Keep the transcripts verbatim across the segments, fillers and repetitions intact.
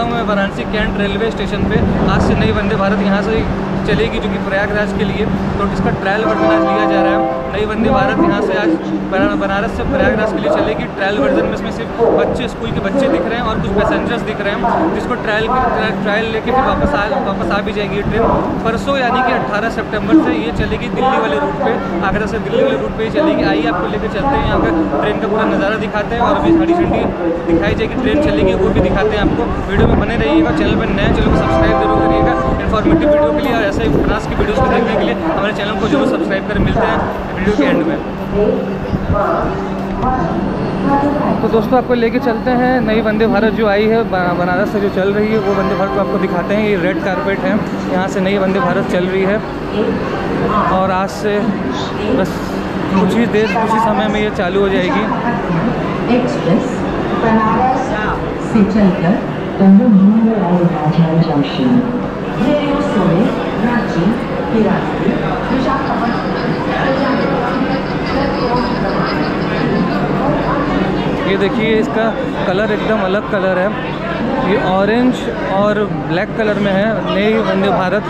हूँ मैं Varanasi cantt railway station पे। आज से नई वंदे भारत यहाँ से चलेगी जो कि प्रयागराज के लिए, तो इसका ट्रायल वर्जन आज लिया जा रहा है। नई वंदे भारत यहाँ से आज बनारस से प्रयागराज के लिए चलेगी। ट्रायल वर्जन में इसमें सिर्फ बच्चे, स्कूल के बच्चे दिख रहे हैं और कुछ पैसेंजर्स दिख रहे हैं, जिसको ट्रायल ट्रायल लेके फिर वापस आ वापस आ भी जाएगी ये ट्रेन। परसों यानी कि अट्ठारह सितंबर से ये चलेगी दिल्ली वाले रूट पे, आगरा से दिल्ली वाले रूट पे ही चलेगी। आइए आपको लेकर चलते हैं, यहाँ पर ट्रेन का पूरा नज़ारा दिखाते हैं और अभी हरी झंडी दिखाई जाएगी, ट्रेन चलेगी वो भी दिखाते हैं आपको। वीडियो में बने रहिएगा, चैनल पर नए चैनल को सब्सक्राइब जरूर करिएगा इन्फॉर्मेटिव वीडियो के लिए, और ऐसे ही क्लास की वीडियोस को देखने के लिए हमारे चैनल को जरूर सब्सक्राइब करें। मिलते हैं वीडियो के एंड में। तो दोस्तों आपको लेके चलते हैं नई वंदे भारत जो आई है बनारस से जो चल रही है, वो वंदे भारत को आपको दिखाते हैं। ये रेड कारपेट है, यहाँ से नई वंदे भारत चल रही है और आज से बस कुछ ही देर कुछ ही समय में ये चालू हो जाएगी। एक्सप्रेस बनारस से चलकर जंक्शन रांची ये देखिए इसका कलर एकदम अलग कलर है, ये ऑरेंज और ब्लैक कलर में है नई वंदे भारत।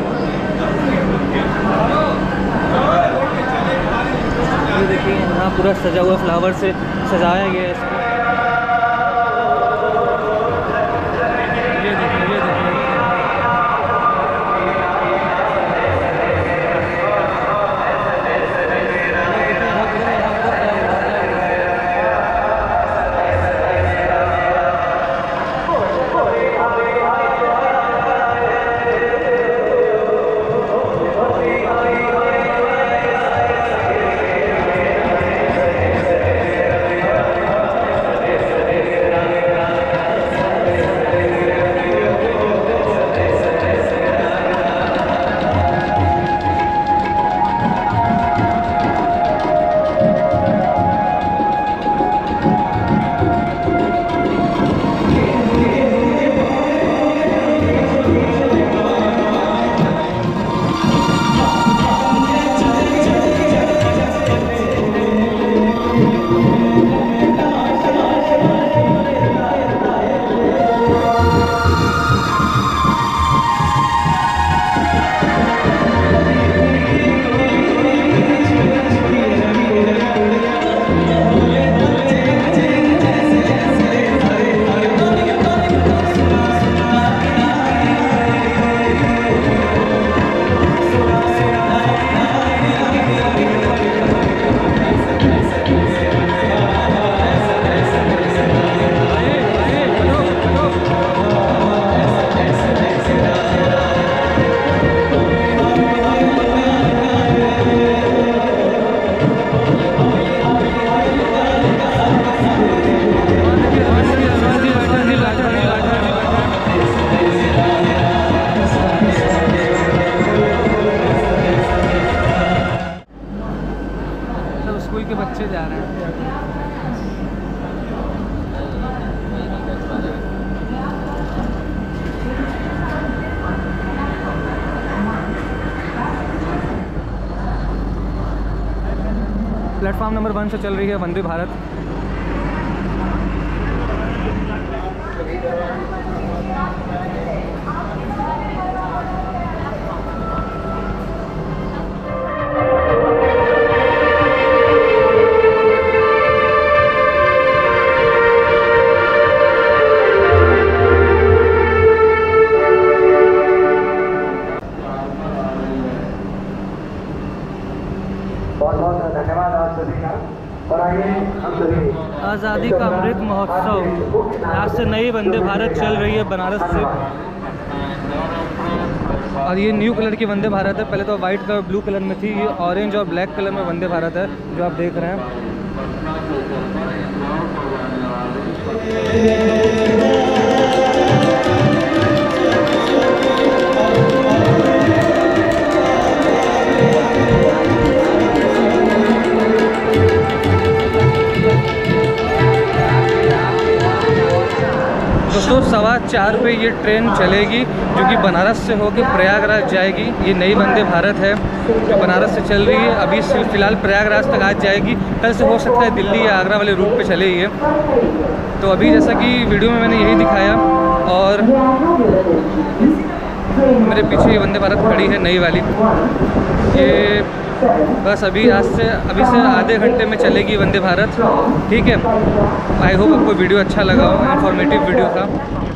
ये देखिए यहाँ पूरा सजा हुआ फ्लावर से सजाया गया है इसको। ये देखिए ये देखिए स्कूल के बच्चे जा रहे हैं। प्लेटफॉर्म नंबर वन से चल रही है वंदे भारत। आज़ादी का अमृत महोत्सव, आज से नई वंदे भारत चल रही है बनारस से। और ये न्यू कलर की वंदे भारत है, पहले तो वाइट कलर ब्लू कलर में थी, ये ऑरेंज और ब्लैक कलर में वंदे भारत है जो आप देख रहे हैं। दोस्तों सवा चार पे ये ट्रेन चलेगी जो कि बनारस से होकर प्रयागराज जाएगी। ये नई वंदे भारत है जो बनारस से चल रही है, अभी फ़िलहाल प्रयागराज तक आज जाएगी, कल से हो सकता है दिल्ली या आगरा वाले रूट पे चले ये। तो अभी जैसा कि वीडियो में मैंने यही दिखाया और मेरे पीछे ये वंदे भारत खड़ी है नई वाली, ये बस अभी आज से अभी से आधे घंटे में चलेगी वंदे भारत। ठीक है, आई होप आपको वीडियो अच्छा लगा हो, इन्फॉर्मेटिव वीडियो था।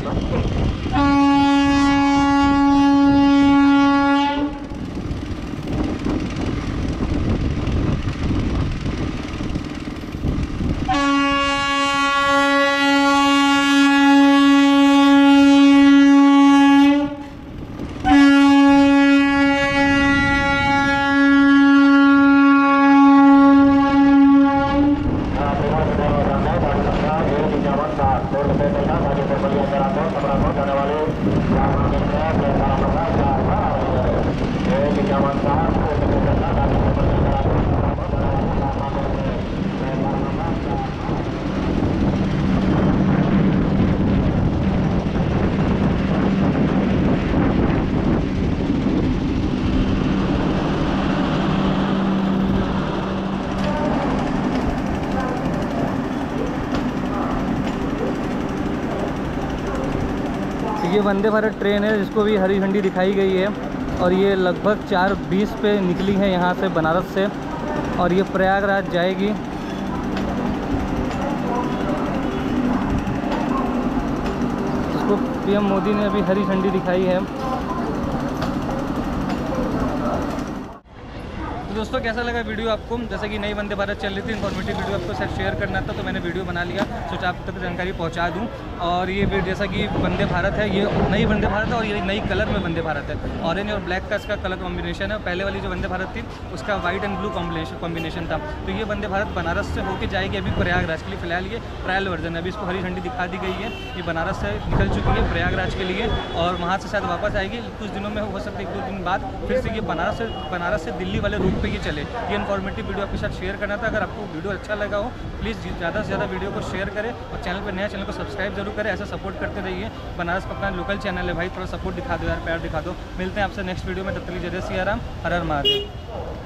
ये वंदे भारत ट्रेन है जिसको भी हरी झंडी दिखाई गई है, और ये लगभग चार बीस पे निकली है यहाँ से बनारस से, और ये प्रयागराज जाएगी। इसको पीएम मोदी ने अभी हरी झंडी दिखाई है। तो दोस्तों कैसा लगा वीडियो आपको? जैसे कि नई वंदे भारत चल रही थी, इन्फॉर्मेटिव वीडियो आपको साथ शेयर करना था, तो मैंने वीडियो बना लिया, सोचा आप तक जानकारी पहुंचा दूं। और ये वीडियो जैसा कि वंदे भारत है, ये नई वंदे भारत है और ये नई कलर में वंदे भारत है। ऑरेंज और ब्लैक का इसका कलर कॉम्बिनेशन है। पहले वाली जो वंदे भारत थी उसका white and blue combination combination था। तो ये वंदे भारत बनारस से होकर जाएगी अभी प्रयागराज के लिए। फिलहाल ये ट्रायल वर्जन है, अभी इसको हरी झंडी दिखा दी गई है। ये बनारस से निकल चुकी है प्रयागराज के लिए, और वहाँ से शायद वापस आएगी कुछ दिनों में, हो सकता है एक दो दिन बाद फिर से ये बनारस से बनारस से दिल्ली वाले रूट पर ये चले। ये इन्फॉर्मेटिव वीडियो आपके साथ शेयर करना था। अगर आपको वीडियो अच्छा लगा हो प्लीज़ ज़्यादा से ज़्यादा वीडियो को शेयर करें, और चैनल पर नया चैनल को सब्सक्राइब जरूर करें। ऐसा सपोर्ट करते रहिए। बनारस का अपना लोकल चैनल है भाई, थोड़ा सपोर्ट दिखा दो यार, प्यार दिखा दो। मिलते हैं आपसे नेक्स्ट वीडियो में, तब तक जय सिया राम, हर हर महादेव।